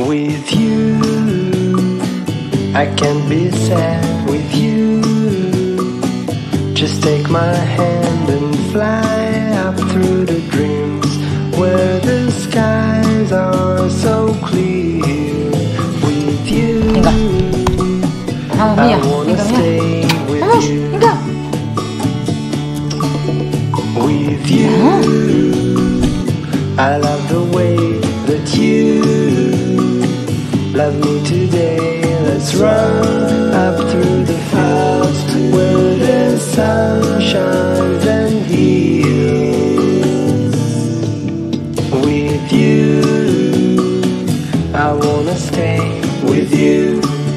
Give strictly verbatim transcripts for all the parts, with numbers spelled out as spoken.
With you, I can't be sad with you. Just take my hand and fly up through the dreams where the skies are so clear. With you, Vamos, I mía, wanna venga, stay mía. with Vamos, you. venga. With you, I love the way that you love me today. Let's run up through the fields where the sun shines and heals. With you, I wanna stay with you.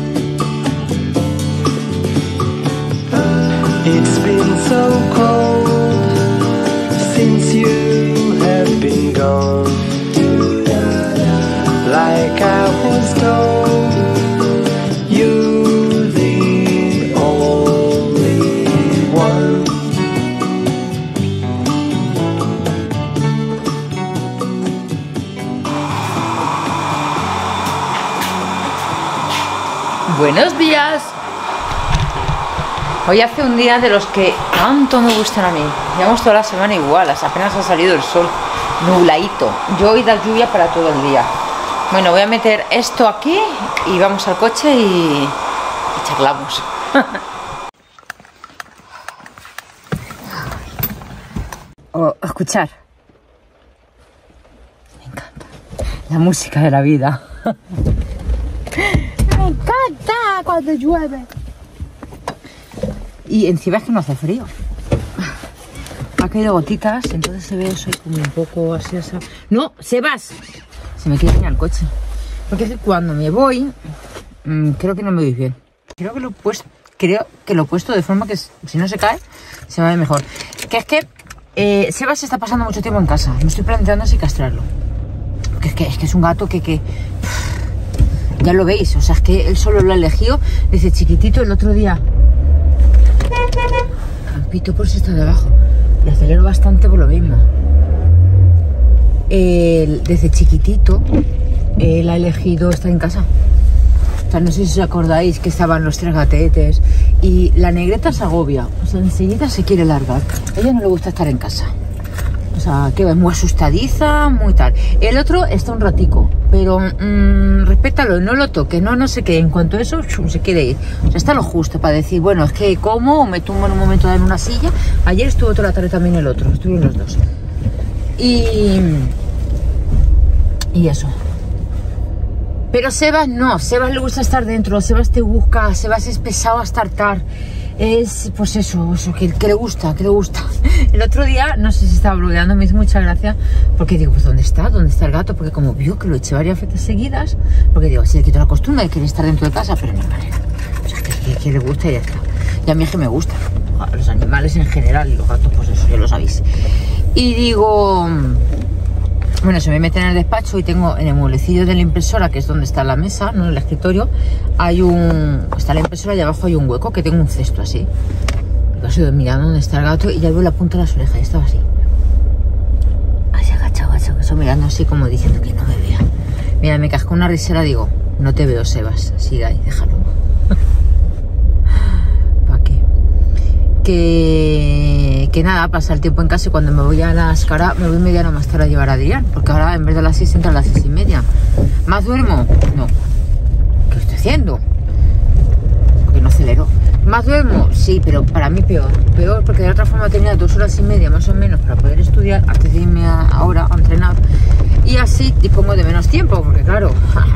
It's been so cold since you have been gone. Like I was told, you're the only one. Buenos días. Hoy hace un día de los que tanto me gustan a mí. Llevamos toda la semana igual, apenas ha salido el sol, nubladito. Yo hoy da lluvia para todo el día. Bueno, voy a meter esto aquí y vamos al coche y, y charlamos. O escuchar. Me encanta. La música de la vida. Me encanta cuando llueve. Y encima es que no hace frío. Ha caído gotitas, entonces se ve eso como un poco así, así. ¡No! ¡Sebas! Se me quiere dañar el coche. Porque es que cuando me voy, mmm, creo que no me voy bien. Creo que lo he puesto, creo que lo he puesto de forma que si no se cae, se va a ver mejor. Que es que eh, Sebas está pasando mucho tiempo en casa. Me estoy planteando si castrarlo. Porque es que es, que es un gato que, que... Ya lo veis, o sea, es que él solo lo ha elegido desde chiquitito. El otro día pito por si está debajo y acelero bastante por lo mismo. Él, desde chiquitito él ha elegido estar en casa. O sea, no sé si os acordáis que estaban los tres gatetes y la negreta se agobia, o sea, enseguida se quiere largar. A ella no le gusta estar en casa. O sea, que es muy asustadiza, muy tal. El otro está un ratico, pero mmm, respétalo, no lo toque, no, no sé qué. En cuanto a eso, chum, se quiere ir. O sea, está lo justo para decir, bueno, es que como o me tumbo en un momento dado en una silla. Ayer estuvo toda la tarde también el otro, estuvieron los dos. Y... Y eso. Pero Sebas no, Sebas le gusta estar dentro, Sebas te busca, Sebas es pesado hasta hartar. Es, pues eso, eso que, que le gusta, que le gusta. El otro día, no sé si estaba blogueando, me hizo mucha gracia, porque digo, pues ¿dónde está? ¿Dónde está el gato? Porque como vio que lo eché varias veces seguidas, porque digo, si le quito la costumbre de querer estar dentro de casa, pero no hay manera. O sea, que, que, que le gusta y ya está. Y a mí es que me gusta, a los animales en general, y los gatos, pues eso, ya lo sabéis. Y digo... Bueno, se me mete en el despacho y tengo en el mueblecillo de la impresora, que es donde está la mesa, no en el escritorio, hay un... está la impresora y abajo hay un hueco que tengo un cesto así. Yo estoy mirando dónde está el gato y ya veo la punta de las orejas y estaba así. Así agachado, agachado, eso mirando así como diciendo que no me vea. Mira, me casco una risera, digo, no te veo, Sebas, sigue ahí, déjalo. ¿Para qué? Que... que nada, pasa el tiempo en casa y cuando me voy a las caras me voy media hora más tarde a llevar a Adrián, porque ahora en vez de las seis entra a las seis y media. ¿Más duermo? No. ¿Qué estoy haciendo? Porque no acelero. ¿Más duermo? Sí, pero para mí peor. Peor porque de otra forma tenía dos horas y media más o menos para poder estudiar antes de irme a, ahora a entrenar. Y así dispongo de menos tiempo, porque claro,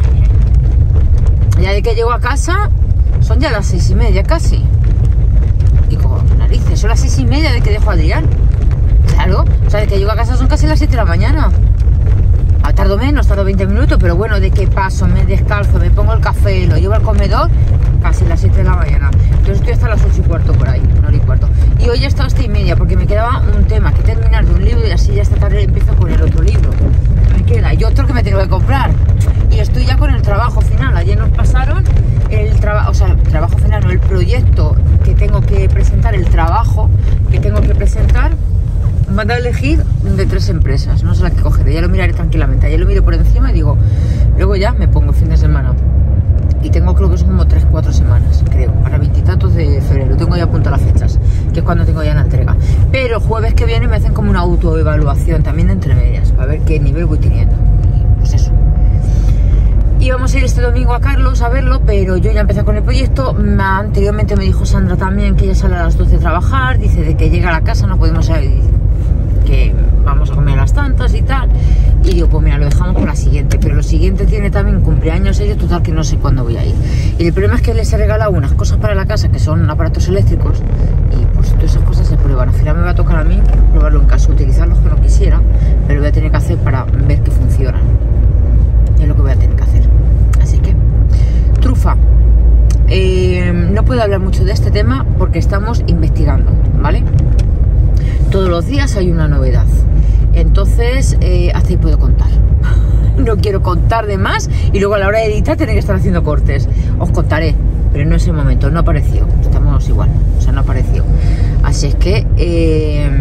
ya de que llego a casa son ya las seis y media casi. Y como narices, son las seis y media de que dejo a Adrián. Claro, o sea, de que llego a casa son casi las siete de la mañana. Ah, tardo menos, tardo veinte minutos, pero bueno, de que paso, me descalzo, me pongo el café, lo llevo al comedor, casi las siete de la mañana. Entonces estoy hasta las ocho y cuarto por ahí, una hora y cuarto. Y hoy he estado hasta y media porque me quedaba un tema que terminar de un libro y así ya esta tarde empiezo con el otro libro. Me queda, y otro que me tengo que comprar. Y estoy ya con el trabajo final. Ayer nos pasaron el trabajo, o sea, el trabajo final, no, el proyecto que tengo que presentar, el trabajo que tengo que presentar me ha dado a elegir de tres empresas, no sé la que cogeré, ya lo miraré tranquilamente, ayer lo miré por encima y digo, luego ya me pongo el fin de semana. Y tengo, creo que son como tres cuatro semanas, creo, para veintitantos de febrero, tengo ya apuntadas las fechas, que es cuando tengo ya la entrega. Pero el jueves que viene me hacen como una autoevaluación también entre medias, para ver qué nivel voy teniendo, y pues eso. Y vamos a ir este domingo a Carlos a verlo, pero yo ya empecé con el proyecto. Anteriormente me dijo Sandra también que ella sale a las doce a trabajar, dice de que llega a la casa no podemos salir, que vamos a comer a las tantas y tal. Y digo, pues mira, lo dejamos por la siguiente, pero lo siguiente tiene también cumpleaños ella, total que no sé cuándo voy a ir. Y el problema es que les he regalado unas cosas para la casa que son aparatos eléctricos y pues todas esas cosas se prueban. Al final me va a tocar a mí probarlo en casa, utilizarlos que no quisiera, pero lo voy a tener que hacer para ver que funcionan. Es lo que voy a tener que hacer. Así que, trufa. Eh, no puedo hablar mucho de este tema porque estamos investigando, ¿vale? Todos los días hay una novedad. Entonces, eh, hasta ahí puedo contar. No quiero contar de más y luego a la hora de editar tener que estar haciendo cortes. Os contaré, pero no es el momento, no apareció. Estamos igual, o sea, no apareció. Así es que, eh,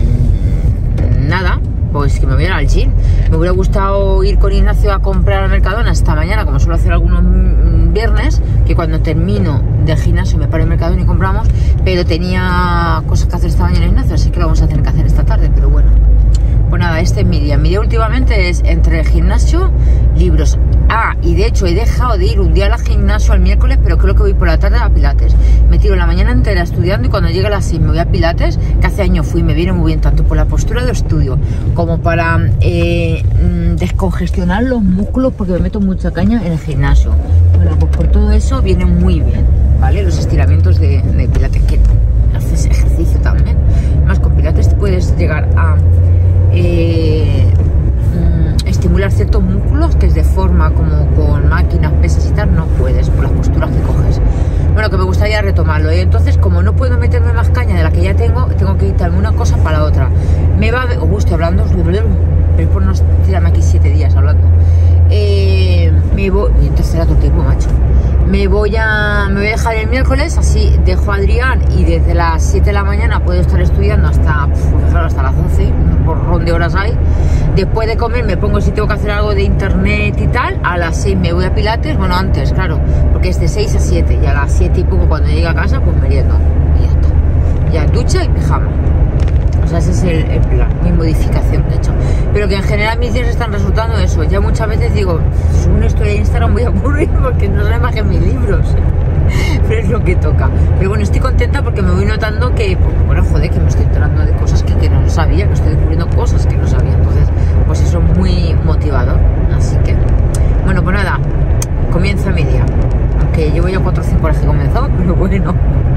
nada, pues que me voy a ir al gym. Me hubiera gustado ir con Ignacio a comprar al Mercadona esta mañana, como suelo hacer algunos viernes, que cuando termino del gimnasio me paro en Mercadona y compramos, pero tenía cosas que hacer esta mañana Ignacio, así que lo vamos a tener que hacer esta tarde, pero bueno. Pues nada, este es mi día. Mi día últimamente es entre el gimnasio, libros. Ah, y de hecho he dejado de ir un día al gimnasio el miércoles, pero creo que voy por la tarde a Pilates. Me tiro la mañana entera estudiando y cuando llegue a las seis me voy a Pilates, que hace años fui y me viene muy bien, tanto por la postura de estudio como para eh, descongestionar los músculos, porque me meto mucha caña en el gimnasio. Bueno, pues por todo eso viene muy bien, ¿vale? Los estiramientos de, de Pilates, que haces ejercicio también. Además, con Pilates puedes llegar a Eh, estimular ciertos músculos que es de forma como con máquinas, pesas y tal, no puedes por las posturas que coges. Bueno, que me gustaría retomarlo, ¿eh? Entonces, como no puedo meterme más caña de la que ya tengo, tengo que quitarme una cosa para la otra. Me va a... Oh, estoy hablando, pero es por no tirarme aquí siete días hablando. Eh, me voy... Entonces era todo el tiempo, macho. Me voy a me voy a dejar el miércoles, así dejo a Adrián y desde las siete de la mañana puedo estar estudiando hasta, pues, hasta las once, un porrón de horas hay. Después de comer me pongo si tengo que hacer algo de internet y tal, a las seis me voy a Pilates, bueno antes, claro, porque es de seis a siete y a las siete y poco cuando llegue a casa pues meriendo y ya está. Ya ducha y pijama. O sea, ese es el, el plan, mi modificación de hecho. Pero que en general mis días están resultando eso. Ya muchas veces digo, si una historia de Instagram voy a aburrir porque no se me bajen mis libros. Pero es lo que toca. Pero bueno, estoy contenta porque me voy notando que, pues, bueno, joder, que me estoy enterando de cosas que, que no sabía, que estoy descubriendo cosas que no sabía. Entonces, pues eso es muy motivador. Así que, bueno, pues nada, comienza mi día. Aunque llevo ya cuatro o cinco horas que he comenzado, pero bueno.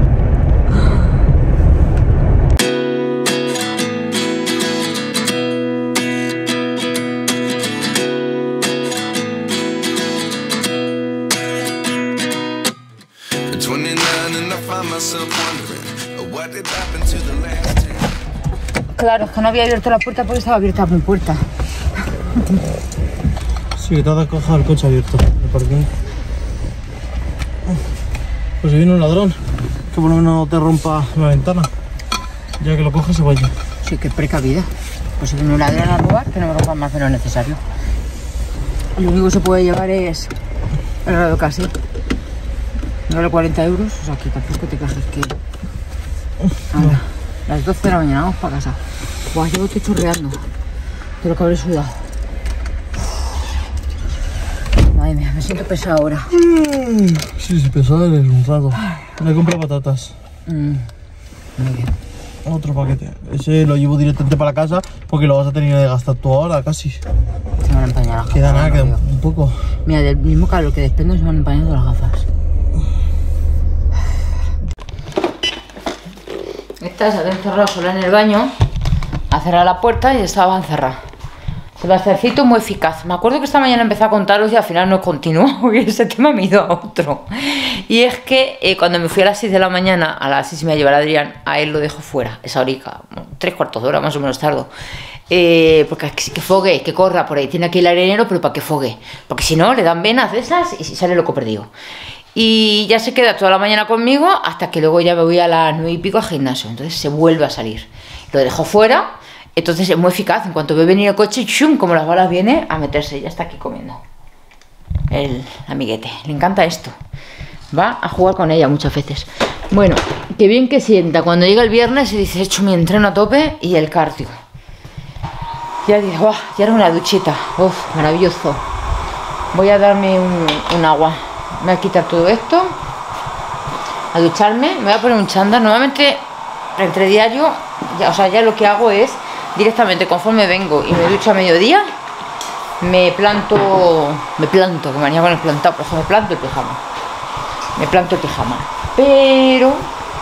Claro, es que no había abierto la puerta porque estaba abierta mi puerta. Sí, que te has dejado el coche abierto, el parking. Pues si viene un ladrón, que por lo menos te rompa la ventana. Ya que lo coge se vaya. Sí, que precavida. Pues si viene un ladrón a robar, que no me rompan más de lo necesario. Lo único que se puede llevar es el radio casi. No vale cuarenta euros, o sea que tampoco te quejes que... Ahora, las doce de la mañana, vamos para casa. Buah, llevo estoy chorreando de lo que habré sudado. Madre mía, me siento pesada ahora. Sí, sí, pesada eres un rato. Me compré patatas. Mm, muy bien. Otro paquete. Ese lo llevo directamente para casa porque lo vas a tener que gastar tú ahora casi. Se me van a empañar las gafas. Queda nada, queda un poco. Mira, del mismo calor que desprendo se me van empañando las gafas. Esta se había encerrado sola en el baño, a cerrar la puerta y estaba encerrada. Sebastiancito muy eficaz. Me acuerdo que esta mañana empecé a contaros y al final no continuó, porque ese tema me ha ido a otro. Y es que eh, cuando me fui a las seis de la mañana, a las seis me iba a llevar a Adrián, a él lo dejo fuera, esa horica, bueno, tres cuartos de hora más o menos tardo. Eh, porque que fogue, que corra por ahí, tiene aquí el arenero, pero para que fogue. Porque si no, le dan venas de esas y sale loco perdido. Y ya se queda toda la mañana conmigo hasta que luego ya me voy a las nueve y pico al gimnasio. Entonces se vuelve a salir. Lo dejo fuera Entonces es muy eficaz. En cuanto ve venir el coche, ¡shum!, como las balas, viene a meterse. Ya está aquí comiendo el amiguete. Le encanta esto. Va a jugar con ella muchas veces. Bueno, qué bien que sienta cuando llega el viernes y dice, he hecho mi entreno a tope y el cardio. Ya dice, ¡oh! Ya era una duchita. Uf, maravilloso. Voy a darme un, un agua. Me voy a quitar todo esto, a ducharme. Me voy a poner un chándal. Normalmente entre diario, ya, o sea, ya lo que hago es directamente conforme vengo y me ducho a mediodía, me planto, me planto, que manía con el plantado, por ejemplo, me planto el pijama. Me planto el pijama. Pero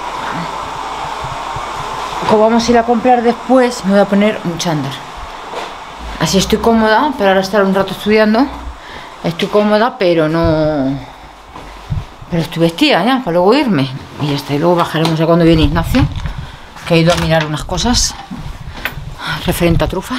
como vamos a ir a comprar después, me voy a poner un chándal. Así estoy cómoda, pero ahora estar un rato estudiando. Estoy cómoda, pero no... Pero estoy vestida ya, para luego irme. Y ya está, y luego bajaremos ya cuando viene Ignacio, que ha ido a mirar unas cosas referente a trufa.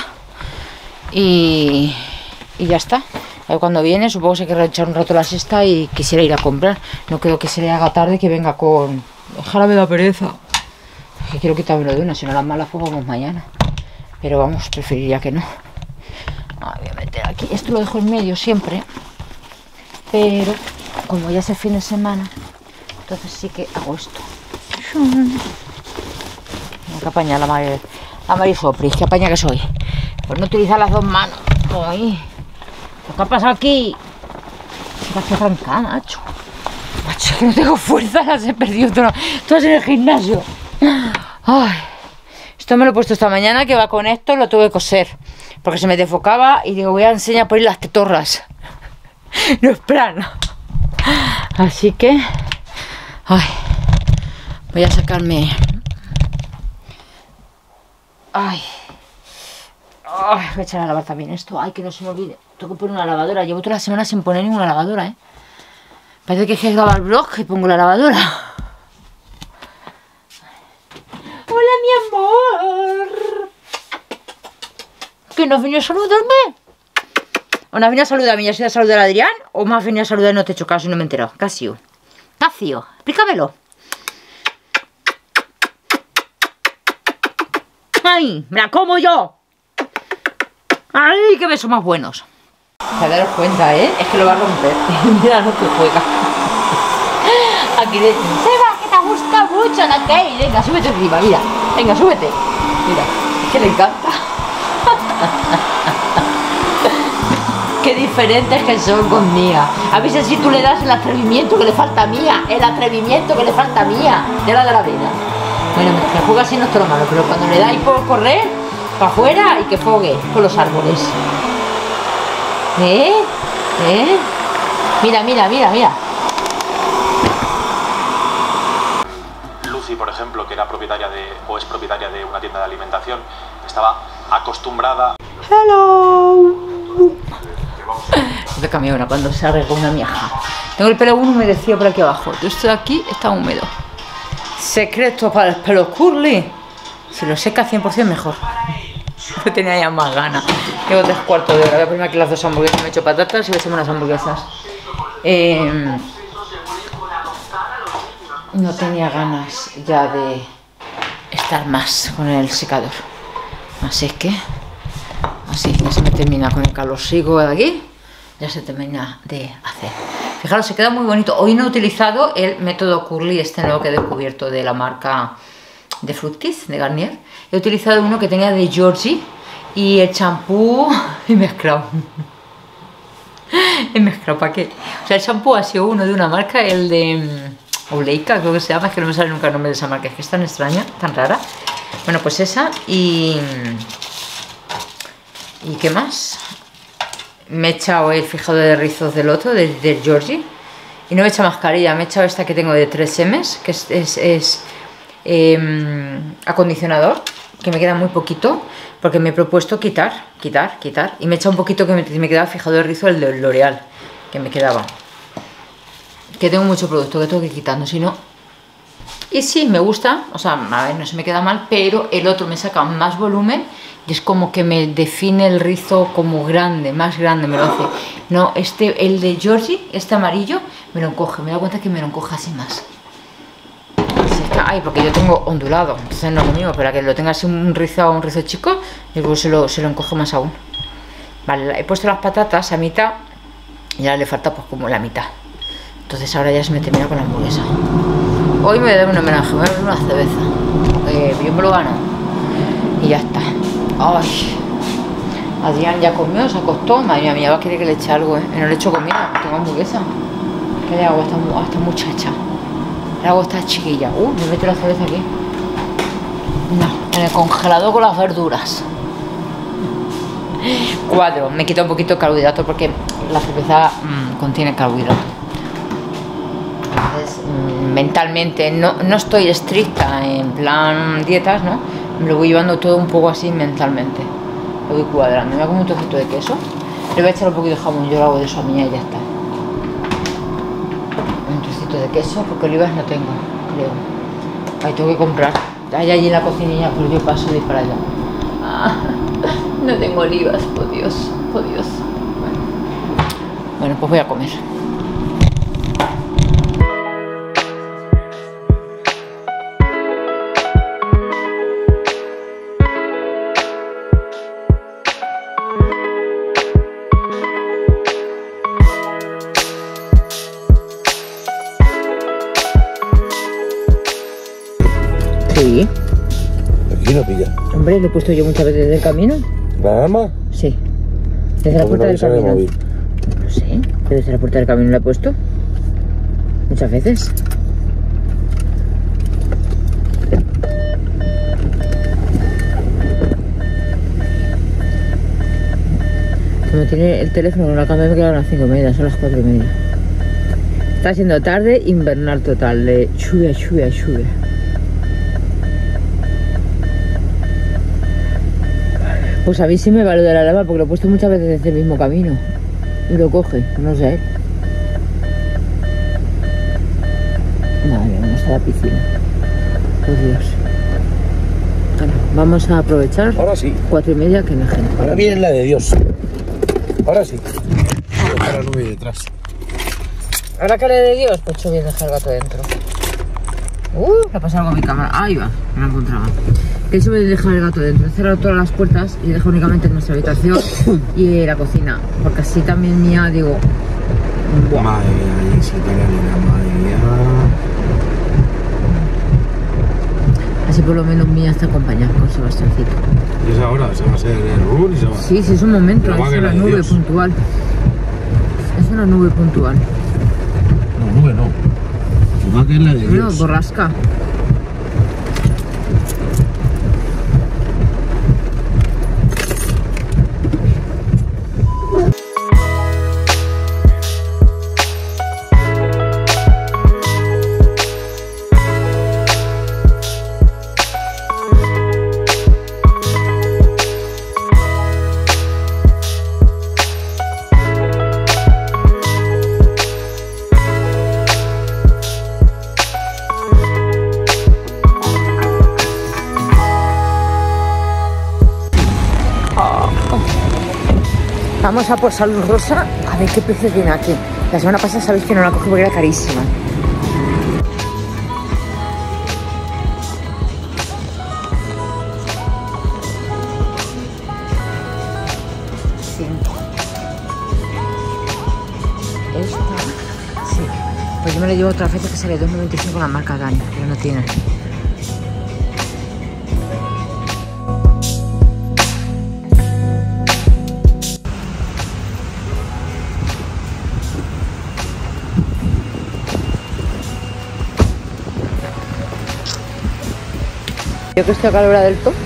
Y, y ya está. Ahí cuando viene, supongo que se querrá echar un rato la siesta y quisiera ir a comprar. No creo que se le haga tarde, que venga con... Ojalá me da pereza. Que quiero quitármelo de una, si no las malas pues vamos mañana. Pero vamos, preferiría que no. Ah, voy a meter aquí. Esto lo dejo en medio siempre. Pero como ya es el fin de semana, entonces sí que hago esto. Tengo que apañar la Mari, la Marisopris, que apaña que soy. Pues no utilizar las dos manos. Ay, ¿qué ha pasado aquí? Estoy arrancada, macho. Macho, que no tengo fuerza, las he perdido todas, todas en el gimnasio. Ay, esto me lo he puesto esta mañana, que va con esto, lo tengo que coser. Porque se me desfocaba y digo, voy a enseñar por ahí las tetorras. No es plan. Así que... Ay, voy a sacarme... Ay. Ay, voy a echar a lavar también esto. Ay, que no se me olvide. Tengo que poner una lavadora. Llevo toda la semana sin poner ninguna lavadora, ¿eh? Parece que es que grabo el vlog y pongo la lavadora. Hola, mi amor. ¿Que no has venido a saludarme? ¿O no has venido a saludarme y has ido a saludar a Adrián? ¿O me has venido a saludar y no te he hecho caso y no me he enterado? Casio. Casio, explícamelo. ¡Ay! ¡Me la como yo! ¡Ay, qué besos más buenos! Se daros cuenta, ¿eh? Es que lo va a romper. Mira lo que juega. Aquí le... Seba, que te gusta mucho la Kay. Venga, súbete encima, mira. Venga, súbete. Mira, es que le encanta. Qué diferentes que son con Mía. A veces si tú le das el atrevimiento que le falta a Mía, el atrevimiento que le falta a Mía, de la de la vida. Bueno, que juega así no es todo malo, pero cuando le dais por correr, para afuera y que fogue con los árboles. ¿Eh? ¿Eh? Mira, mira, mira, mira. Lucy, por ejemplo, que era propietaria de, o es propietaria de una tienda de alimentación, estaba acostumbrada... ¡Hello! De camiona cuando se arregla una mieja. Tengo el pelo humedecido por aquí abajo. Esto de aquí está húmedo. Secreto para el pelo curly. Si lo seca cien por cien mejor. No tenía ya más ganas. Llevo tres cuartos de hora. Voy a poner aquí las dos hamburguesas. Me he hecho patatas y voy a echarme unas hamburguesas. Eh, no tenía ganas ya de estar más con el secador. Así es que... Así, ya se me termina con el calor. Sigo de aquí. Ya se termina de hacer. Fijaros, se queda muy bonito. Hoy no he utilizado el método curly, este nuevo que he descubierto de la marca de Fructis, de Garnier. He utilizado uno que tenía de Georgie y el champú he mezclado. He mezclado, ¿para qué? O sea, el champú ha sido uno de una marca, el de Oleika, creo que se llama, es que no me sale nunca el nombre de esa marca, es que es tan extraña, tan rara. Bueno, pues esa y... ¿Y qué más? Me he echado el fijado de rizos del otro, del de Georgie. Y no me he echado mascarilla, me he echado esta que tengo de tres emes, que es, es, es eh, acondicionador, que me queda muy poquito, porque me he propuesto quitar, quitar, quitar. Y me he echado un poquito que me, me quedaba fijado de rizo, el de L'Oreal, que me quedaba. Que tengo mucho producto que tengo que ir quitando, si no... Y sí, me gusta, o sea, a ver, no se me queda mal, pero el otro me saca más volumen y es como que me define el rizo como grande, más grande me lo hace. No, este, el de Georgie, este amarillo, me lo encoge, me he dado cuenta que me lo encoge así más. Así que sea, ay, porque yo tengo ondulado, entonces no es lo mismo, pero que lo tenga así un rizo, un rizo chico, y luego se lo, se lo encojo más aún. Vale, he puesto las patatas a mitad y ahora le falta pues como la mitad. Entonces ahora ya se me termina con la hamburguesa. Hoy me voy a dar un homenaje, me voy a dar una cerveza, porque yo me lo gano. Y ya está. Ay, Adrián ya comió, se acostó. Madre mía, va a querer que le eche algo, ¿eh? No le echo comida, tengo hamburguesa. ¿Qué le hago a esta, a esta muchacha? Le hago a esta chiquilla. Uh, me meto la cerveza aquí. No, en el congelador con las verduras. Cuadro, me quita un poquito de carbohidrato porque la cerveza mmm, contiene carbohidrato. Entonces, mmm, mentalmente, no, no estoy estricta en plan dietas, ¿no? Me lo voy llevando todo un poco así mentalmente. Lo voy cuadrando. Me hago un trocito de queso. Le voy a echar un poquito de jamón, yo lo hago de eso a mí y ya está. Un trocito de queso, porque olivas no tengo, creo. Ahí tengo que comprar. Hay allí en la cocinilla, pero yo paso de ir para allá. Ah, no tengo olivas, por Dios, por Dios. Bueno, bueno, pues voy a comer. Sí. Aquí no pilla. Hombre, lo he puesto yo muchas veces desde el camino. ¿La alarma? Sí. Desde la puerta del camino. No sé, pero desde la puerta del camino la he puesto. Muchas veces. Como tiene el teléfono con la cámara me quedan las cinco y media, son las cuatro y media. Está siendo tarde invernal total, de lluvia, lluvia, lluvia. Pues a mí sí me vale de la lava porque lo he puesto muchas veces desde el mismo camino. Y lo coge, no sé. Madre mía, ¿dónde está la piscina? Por Dios. Bueno, vamos a aprovechar. Ahora sí. Cuatro y media que no hay gente. Ahora viene la de Dios. Ahora sí. Ahora la nube detrás. ¿Ahora que le de Dios? Pues yo voy a dejar el gato dentro. Uh, le ha pasado algo a mi cámara. Ahí va, me la encontraba. Que eso voy a dejar el gato dentro. He cerrado todas las puertas y he dejado únicamente en nuestra habitación y la cocina. Porque así también mía, digo. Buah. Madre mía, si tiene la madre mía. Así por lo menos mía está acompañada con Sebastiancito. ¿Y esa hora? ¿Se va a hacer el run y se va? Sí, sí, es un momento, Pero es una nube Dios. puntual. Es una nube puntual. No, nube no. Se va a caer la de Dios. No, borrasca. Vamos a por Salud Rosa a ver qué precio tiene aquí. La semana pasada sabéis que no la cogí porque era carísima. Sí. Esta. Sí. Pues yo me la llevo otra vez que sale dos noventa y cinco la marca Dani, pero no tiene. Yo que estoy a calor del todo.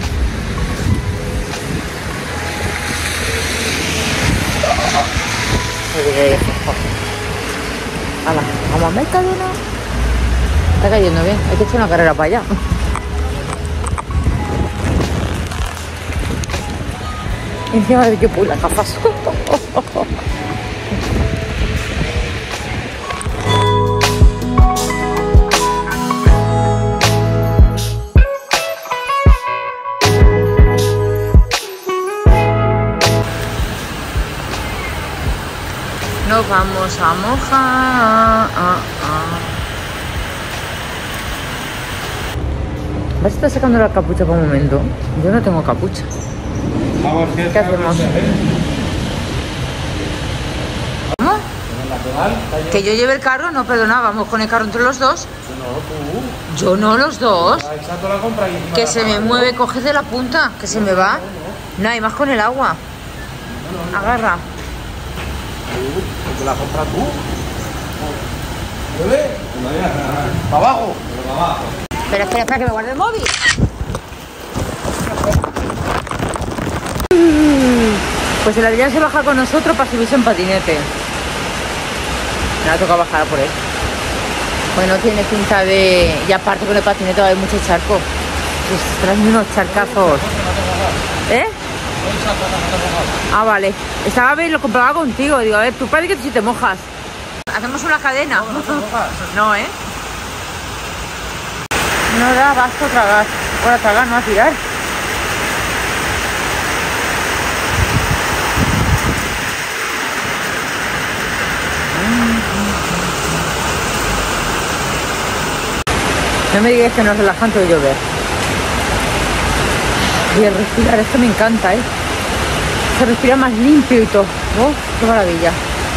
Hala, vamos a Mercadona. Está cayendo bien, hay que echar una carrera para allá. Encima de que pula gafas. Nos vamos a mojar. Ah, ah. Vas a estar sacando la capucha por un momento. Yo no tengo capucha. ¿Qué hacemos? ¿Cómo? Que yo lleve el carro, no, perdona, vamos con el carro entre los dos. Yo no, los dos. Que se me mueve, coges de la punta, que se me va. No, hay más con el agua. Agarra. ¿Te la compras tú? ¿Vale? ¿Para abajo? Para abajo. Espera, espera, espera, que me guarde el móvil. Pues el Adrián se baja con nosotros para subirse en patinete. Me ha tocado bajar por él. Pues no tiene pinta de... Y aparte con el patinete va a haber mucho charco. Están unos charcazos. ¿Eh? Ah, vale. Estaba a ver, lo compraba contigo. Digo, a ver, tú parece que si te mojas. Hacemos una cadena. No, ¿eh? No da abasto a tragar. Ahora tragar, no a tirar. No me digas que no es relajante de llover. Y el respirar, esto me encanta, ¿eh? Se respira más limpio y todo. ¡Oh, qué maravilla!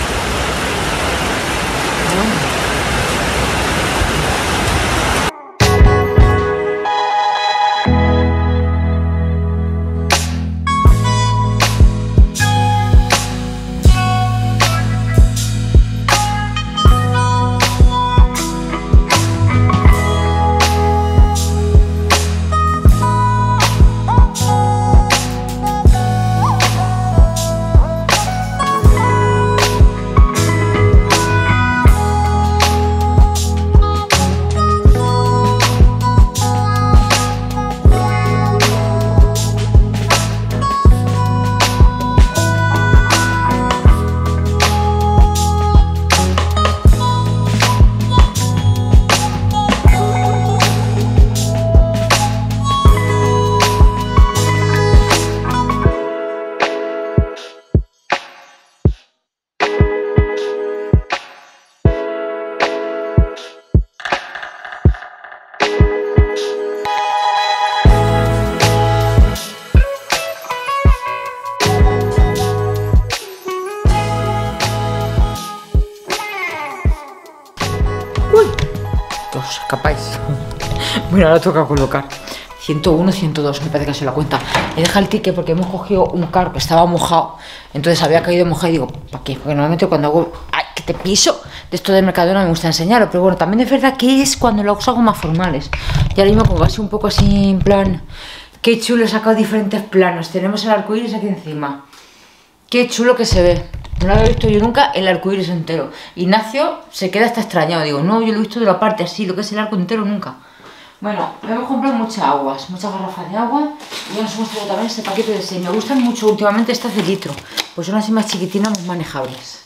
Os escapáis. Bueno, ahora toca colocar ciento uno, ciento dos, me parece que se la cuenta. He dejado el ticket porque hemos cogido un carro que estaba mojado. Entonces había caído mojado y digo, ¿para qué? Porque normalmente cuando hago, ¡ay, que te piso! De esto de Mercadona me gusta enseñarlo. Pero bueno, también es verdad que es cuando los hago más formales. Y ahora mismo como va a ser un poco así en plan... Qué chulo, he sacado diferentes planos. Tenemos el arco iris aquí encima. Qué chulo que se ve. No lo había visto yo nunca el arco iris entero. Ignacio se queda hasta extrañado. Digo, no, yo lo he visto de la parte así, lo que es el arco entero nunca. Bueno, hemos comprado muchas aguas, muchas garrafas de agua. Y ya nos hemos traído también este paquete de seis. Me gustan mucho últimamente estas de litro, pues son así más chiquitinas, más manejables.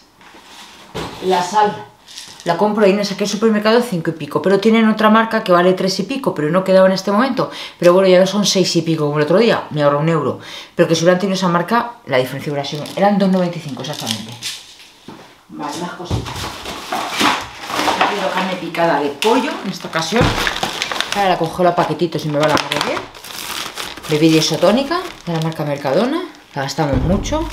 La sal la compro ahí en ese supermercado cinco y pico, pero tienen otra marca que vale tres y pico, pero no quedaba en este momento. Pero bueno, ya no son seis y pico como el otro día, me ahorro un euro. Pero que si hubieran tenido esa marca, la diferencia hubiera sido, eran dos noventa y cinco exactamente. Vale, más cositas. He pedido carne picada de pollo en esta ocasión. Ahora la congelo a paquetitos y me va la madre bien. Bebida isotónica de la marca Mercadona, la gastamos mucho.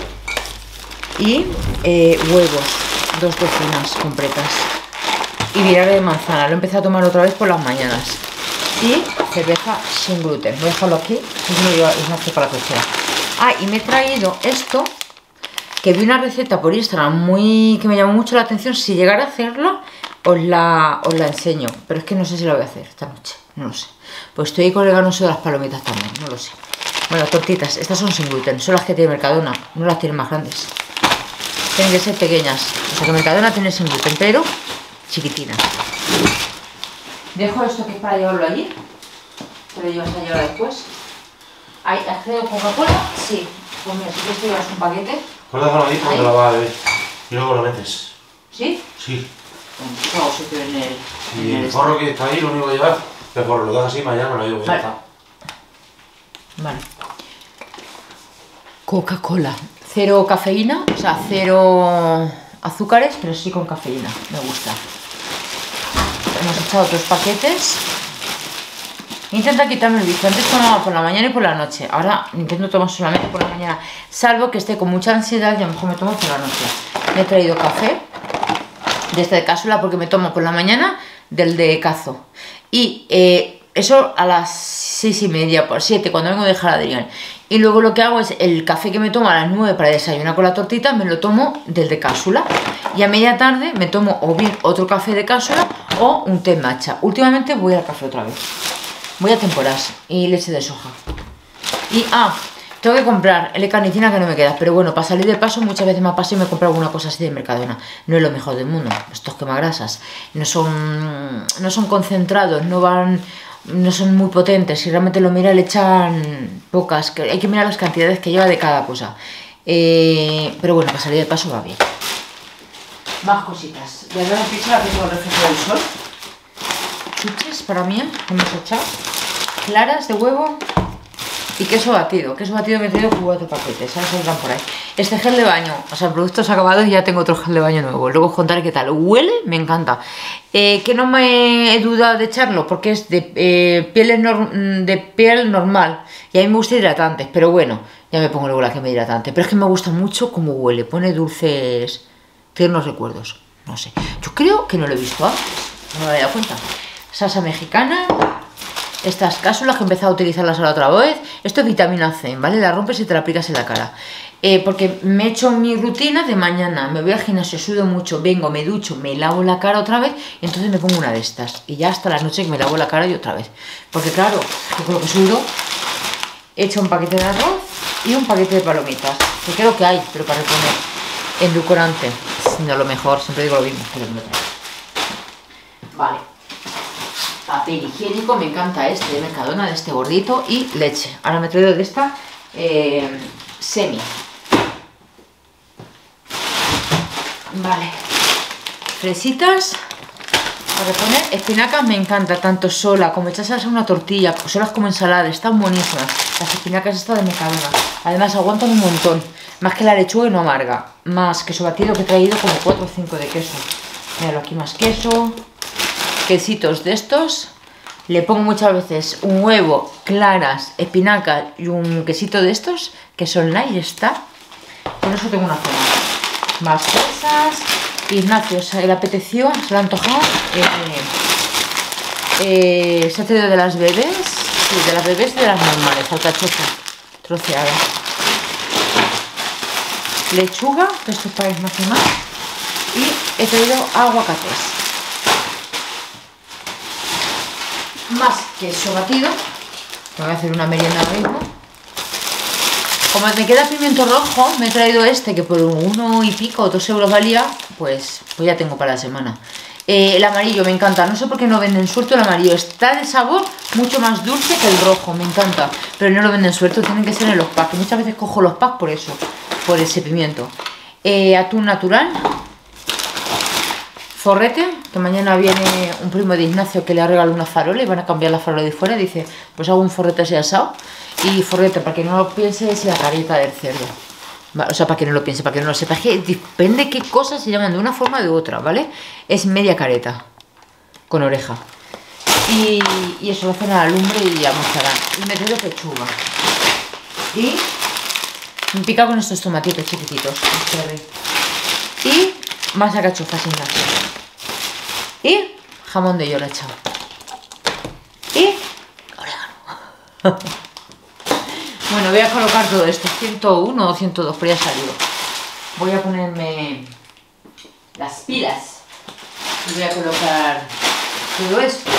Y eh, huevos, dos docenas completas. Y vinagre de manzana, lo empecé a tomar otra vez por las mañanas. Y cerveza sin gluten. Voy a dejarlo aquí, y me lleva Ignacio para la cochera. Ah, y me he traído esto, que vi una receta por Instagram muy que me llamó mucho la atención. Si llegara a hacerla, os la, os la enseño. Pero es que no sé si la voy a hacer esta noche, no lo sé. Pues estoy ahí con el ganoso de las palomitas también, no lo sé. Bueno, tortitas, estas son sin gluten, son las que tiene Mercadona, no las tienen más grandes. Tienen que ser pequeñas, o sea que Mercadona tiene sin gluten, pero chiquitinas. Dejo esto que es para llevarlo allí, te lo llevas a llevar después. ¿Hay acceso Coca-Cola? Sí. Pues mira, si quieres te llevas un paquete. Pues déjalo ahí porque la vas a beber. Y luego lo metes. ¿Sí? Sí. Bueno, no, sitio en el... Y en el el forro que está ahí, lo único que llevas, el forro lo dejas así, mañana me lo llevo. Vale. Vale. Coca-Cola. Cero cafeína, o sea, cero azúcares, pero sí con cafeína. Me gusta. Hemos echado otros paquetes. Intenta quitarme el vicio. Antes tomaba por la mañana y por la noche. Ahora intento tomar solamente por la mañana. Salvo que esté con mucha ansiedad y a lo mejor me tomo por la noche. Me he traído café de este de cápsula porque me tomo por la mañana del de cazo. Y eh, eso a las seis y media, por siete, cuando vengo a dejar a Adrián. Y luego lo que hago es el café que me tomo a las nueve para desayunar con la tortita, me lo tomo del de cápsula. Y a media tarde me tomo o bien otro café de cápsula o un té matcha. Últimamente voy al café otra vez. Voy a temporadas y leche de soja. Y, ah, tengo que comprar L-carnitina que no me queda. Pero bueno, para salir de paso muchas veces me paso y me compro alguna cosa así de Mercadona. No es lo mejor del mundo. Estos quemagrasas no son, no son concentrados, no van, no son muy potentes. Si realmente lo mira le echan pocas. Hay que mirar las cantidades que lleva de cada cosa. Eh, pero bueno, para salir de paso va bien. Más cositas. Ya veo la pizza que tengo el reflejo del sol. Chuches para mí, hemos echado. Claras de huevo y queso batido. Queso batido me he traído cuatro paquetes, ¿sabes? Saldrán por ahí. Este gel de baño, o sea, productos acabados, y ya tengo otro gel de baño nuevo. Luego os contaré qué tal. Huele, me encanta. Eh, que no me he dudado de echarlo porque es de, eh, piel, de piel normal. Y a mí me gusta hidratantes, pero bueno, ya me pongo luego la crema hidratante. Pero es que me gusta mucho cómo huele. Pone dulces, tiernos recuerdos. No sé. Yo creo que no lo he visto antes. No me había dado cuenta. Salsa mexicana. Estas cápsulas que he empezado a utilizarlas ahora otra vez. Esto es vitamina C, ¿vale? La rompes y te la aplicas en la cara. Eh, porque me he hecho mi rutina de mañana. Me voy al gimnasio, sudo mucho, vengo, me ducho, me lavo la cara otra vez. Y entonces me pongo una de estas. Y ya hasta la noche que me lavo la cara y otra vez. Porque claro, yo con lo que sudo, he hecho un paquete de arroz y un paquete de palomitas. Que creo que hay, pero para reponer. Endulcorante. No lo mejor, siempre digo lo mismo. Pero no me traigo. Vale. Papel higiénico, me encanta este de Mercadona, de este gordito, y leche. Ahora me he traído de esta eh, semi. Vale. Fresitas para poner. Espinacas me encanta, tanto sola como echas a una tortilla, solas como ensalada, están buenísimas. Las espinacas estas de Mercadona. Además aguantan un montón. Más que la lechuga y no amarga. Más queso batido que he traído como cuatro o cinco de queso. Míralo, aquí más queso. Quesitos de estos, le pongo muchas veces un huevo, claras, espinacas y un quesito de estos que son light y está. Con eso tengo una cena. Más cosas. Ignacio se le apeteció, se le ha antojado. Eh, eh, se ha traído de las bebés, sí, de las bebés y de las normales, alcachofa troceada. Lechuga, que esto es para Ignacio más. Y he traído aguacates. Más queso batido. Me voy a hacer una merienda ahora mismo. Como me queda pimiento rojo, me he traído este que por uno y pico, dos euros valía. Pues, pues ya tengo para la semana. eh, El amarillo me encanta. No sé por qué no venden suelto el amarillo. Está de sabor mucho más dulce que el rojo. Me encanta. Pero no lo venden suelto. Tienen que ser en los packs. Muchas veces cojo los packs por eso. Por ese pimiento. eh, Atún natural. Forrete, que mañana viene un primo de Ignacio que le ha regalado una farola y van a cambiar la farola de fuera. Dice, pues hago un forrete así asado. Y forrete, para que no lo piense, es la carita del cerdo. O sea, para que no lo piense, para que no lo sepa. Es que depende qué cosas se llaman de una forma o de otra, ¿vale? Es media careta, con oreja. Y, y eso lo hacen a la lumbre y a mozzarella. Y me traigo pechuga. Y me pica con estos tomatitos chiquititos. Y más alcachofas sin gracia. Y jamón de york echado. Y orégano. Bueno, voy a colocar todo esto. ciento uno o ciento dos, pero ya ha salido. Voy a ponerme las pilas. Y voy a colocar todo esto.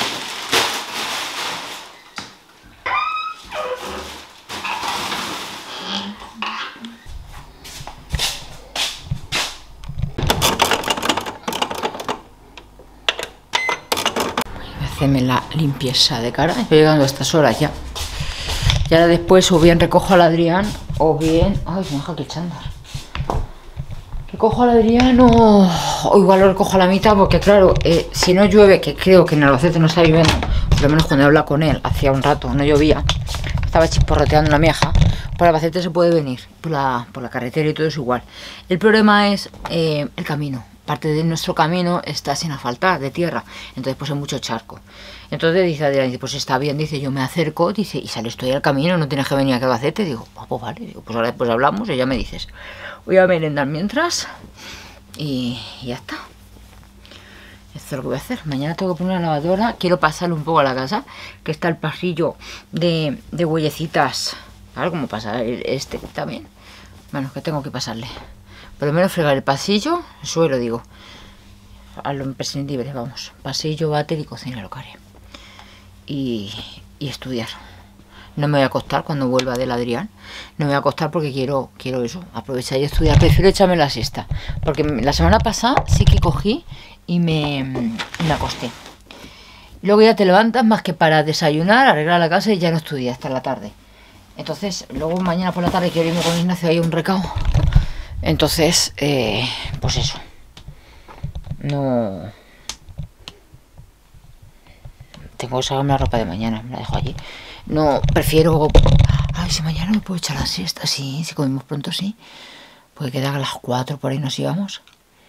Hacerme la limpieza de cara. Estoy llegando a estas horas ya. Y ahora después o bien recojo al Adrián o bien... Ay, me deja aquí el chándal. Recojo al Adrián o... o igual lo recojo a la mitad porque claro, eh, si no llueve, que creo que en Albacete no está lloviendo, por lo menos cuando he hablado con él, hacía un rato no llovía, estaba chisporroteando una mieja, por Albacete se puede venir, por la, por la carretera y todo es igual. El problema es eh, el camino. parte de nuestro camino está sin asfaltar, de tierra, entonces pues hay mucho charco. Entonces dice Adrián, dice, pues está bien, dice, yo me acerco, dice, y sales tú ahí al camino, no tienes que venir a Albacete. Digo, ah, pues vale, digo, pues ahora después hablamos y ya me dices. Voy a merendar mientras y, y ya está. Esto es lo que voy a hacer. Mañana tengo que poner una lavadora, quiero pasarle un poco a la casa, que está el pasillo de, de huellecitas, ¿vale? Como pasar este también. Bueno, que tengo que pasarle. Por lo menos fregar el pasillo, el suelo, digo. A lo imprescindible, vamos. Pasillo, váter y cocina, lo que haré. Y, y estudiar. No me voy a acostar cuando vuelva del Adrián. No me voy a acostar porque quiero, quiero eso, aprovechar y estudiar. Prefiero echarme la siesta. Porque la semana pasada sí que cogí y me, me acosté. Luego ya te levantas más que para desayunar, arreglar la casa y ya no estudias hasta la tarde. Entonces, luego mañana por la tarde quiero irme con Ignacio ahí a un recao. Entonces, eh, pues eso. No... Tengo que sacarme la ropa de mañana, me la dejo allí. No, prefiero... Ay, si mañana me puedo echar la siesta, sí, si comemos pronto, sí. Puede quedar a las cuatro, por ahí nos íbamos.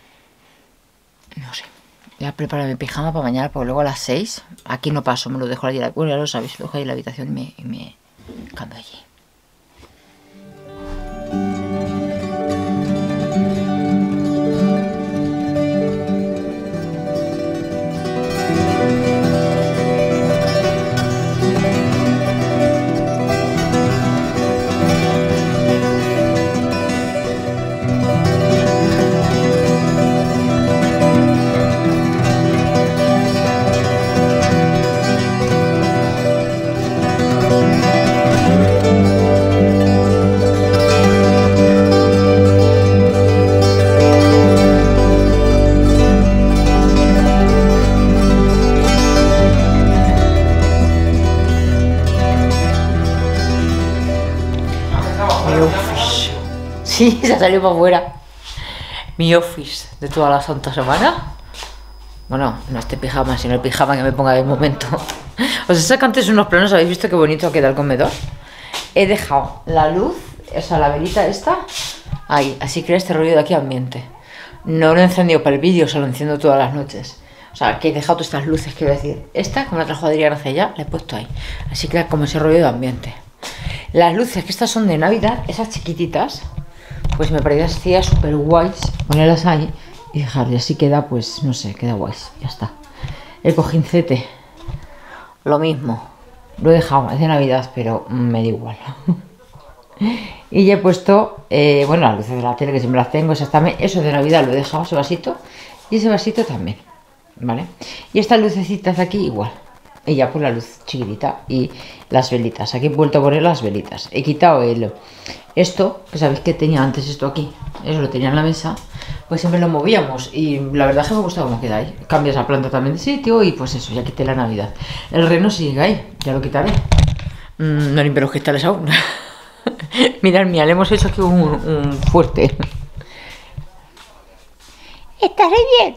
No sé. Voy a preparar mi pijama para mañana, porque luego a las seis, aquí no paso, me lo dejo allí. Bueno, ya lo sabéis, lo dejo ahí en la habitación y me, y me cambio allí. Sí, se ha salido para afuera. Mi office de toda la santa semana. Bueno, no este pijama, sino el pijama que me ponga de momento. Os he sacado antes unos planos, ¿habéis visto qué bonito queda el comedor? He dejado la luz, o sea, la velita esta, ahí, así crea este rollo de aquí ambiente. No lo he encendido para el vídeo, o sea, lo enciendo todas las noches. O sea, que he dejado todas estas luces, quiero decir. Esta, como la trajo Adrián hace ya, la he puesto ahí. Así crea como ese rollo de ambiente. Las luces, que estas son de Navidad, esas chiquititas, pues me parecía súper guays ponerlas ahí y dejarle, así queda, pues no sé, queda guays, ya está. El cojincete, lo mismo, lo he dejado, es de Navidad, pero me da igual. Y ya he puesto, eh, bueno, las luces de la tele, que siempre las tengo, exactamente, eso de Navidad lo he dejado, ese vasito, y ese vasito también, ¿vale? Y estas lucecitas de aquí igual. Y ya pues la luz chiquitita y las velitas. Aquí he vuelto a poner las velitas. He quitado el esto, que sabéis que tenía antes esto aquí. Eso lo tenía en la mesa. Pues siempre lo movíamos. Y la verdad es que me gusta cómo queda ahí. Cambias la planta también de sitio y pues eso, ya quité la Navidad. El reno sigue ahí, ya lo quitaré. Mm, no limpio los cristales aún. Mirad, mira, le hemos hecho aquí un, un fuerte. ¿Estaré bien?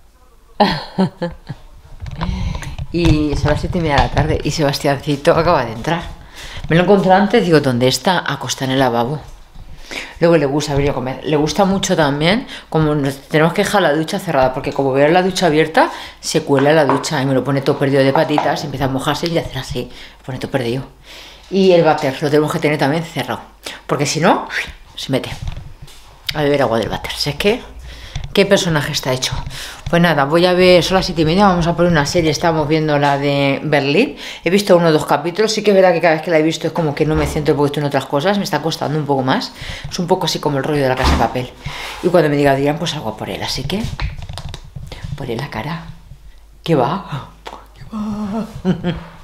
Y son las siete y media de la tarde y Sebastiancito acaba de entrar. Me lo encontré antes, digo, ¿dónde está? Acostado en el lavabo. Luego le gusta venir a comer. Le gusta mucho también, como nos tenemos que dejar la ducha cerrada, porque como veo la ducha abierta, se cuela la ducha y me lo pone todo perdido de patitas, empieza a mojarse y hacer así, pone todo perdido. Y el váter lo tenemos que tener también cerrado, porque si no, se mete a beber agua del váter. Si es que, ¿qué personaje está hecho? Pues nada, voy a ver, son las siete y media, vamos a poner una serie, estamos viendo la de Berlín. He visto uno o dos capítulos, sí que es verdad que cada vez que la he visto es como que no me centro porque estoy en otras cosas, me está costando un poco más. Es un poco así como el rollo de La Casa de Papel. Y cuando me diga Adrián, pues salgo por él, así que... por él la cara. ¿Qué va? ¿Qué va?